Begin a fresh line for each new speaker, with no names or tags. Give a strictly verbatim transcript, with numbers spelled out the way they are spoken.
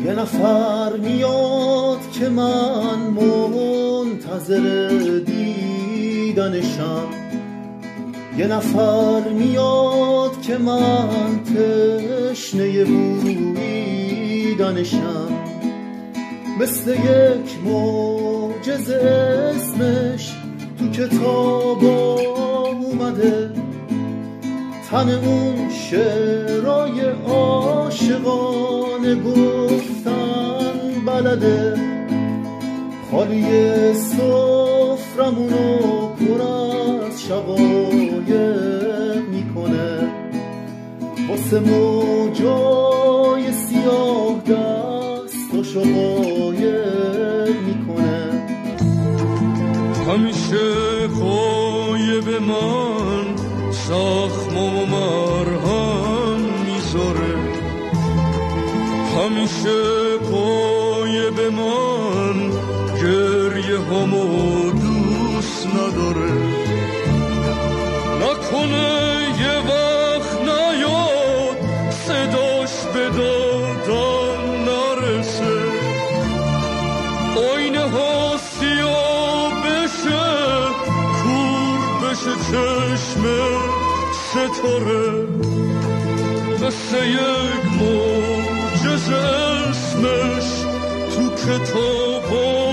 یه نفر میاد که من منتظر دیدنشم، یه نفر میاد که من تشنه بویدنشم، مثل یک معجزه اسمش تو کتابا اومده، تن اون شعرای عاشقانه گفتن بلده، خالی سفرمونو پر از شقایق میکنه، واسه موجای سیاه دستاشو قایق میکنه.
همیشه غایب من زخم و مرهم میذاره، همیشه غایب من گریه همو دوست نداره، نکنه یه وقت نیاد صداش به دادم نرسه، آینه ها سیاه بشه کور بشه چشم ستاره، مثل یک معجزه اسمش تو کتابا